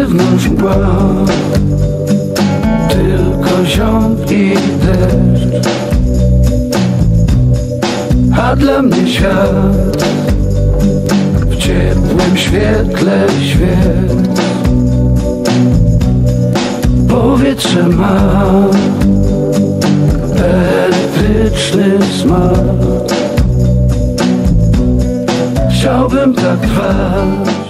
wewnątrz mgła, tylko ziąb i deszcz. A dla mnie świat w ciepłym świetle świec. Powietrze ma elektryczny smak. Chciałbym tak trwać